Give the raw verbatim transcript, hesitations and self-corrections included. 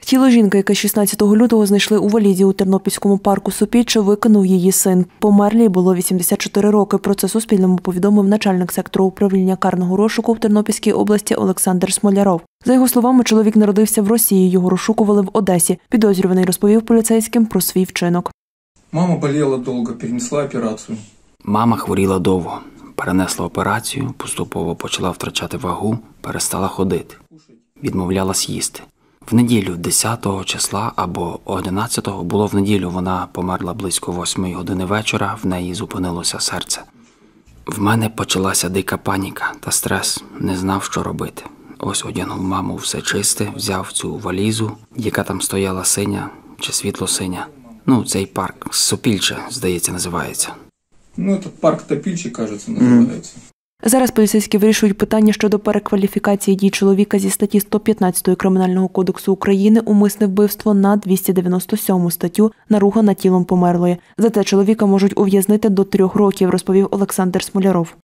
Тіло жінки, яке шістнадцятого лютого знайшли у Валізі у Тернопільському парку Сопільче, викинув її син. Померлій було вісімдесят чотири роки. Про це Суспільному повідомив начальник сектору управління карного розшуку в Тернопільській області Олександр Смоляров. За його словами, чоловік народився в Росії, його розшукували в Одесі. Підозрюваний розповів поліцейським про свій вчинок. Мама боліла довго, перенесла операцію. Мама хворіла довго, перенесла операцію, поступово почала втрачати вагу, перестала ходити, відмовлялась їсти. В неділю десятого числа або одинадцятого, було в неділю, вона померла близько восьмої години вечора, в неї зупинилося серце. В мене почалася дика паніка та стрес, не знав, що робити. Ось одягнув маму все чисте, взяв цю валізу, яка там стояла синя чи світло-синя. Ну, цей парк Сопільче, здається, називається. Ну, це парк Топільче, кажеться, називається. Зараз поліцейські вирішують питання щодо перекваліфікації дій чоловіка зі статті сто п'ятнадцять Кримінального кодексу України «Умисне вбивство» на двісті дев'яносто сьому статтю «Наруга над тілом померлої». За це чоловіка можуть ув'язнити до трьох років, розповів Олександр Смоляров.